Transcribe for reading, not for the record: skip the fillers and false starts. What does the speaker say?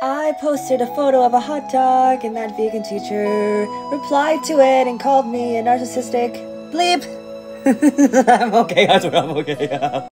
I posted a photo of a hot dog, and that vegan teacher replied to it and called me a narcissistic bleep. I'm okay, I'm okay.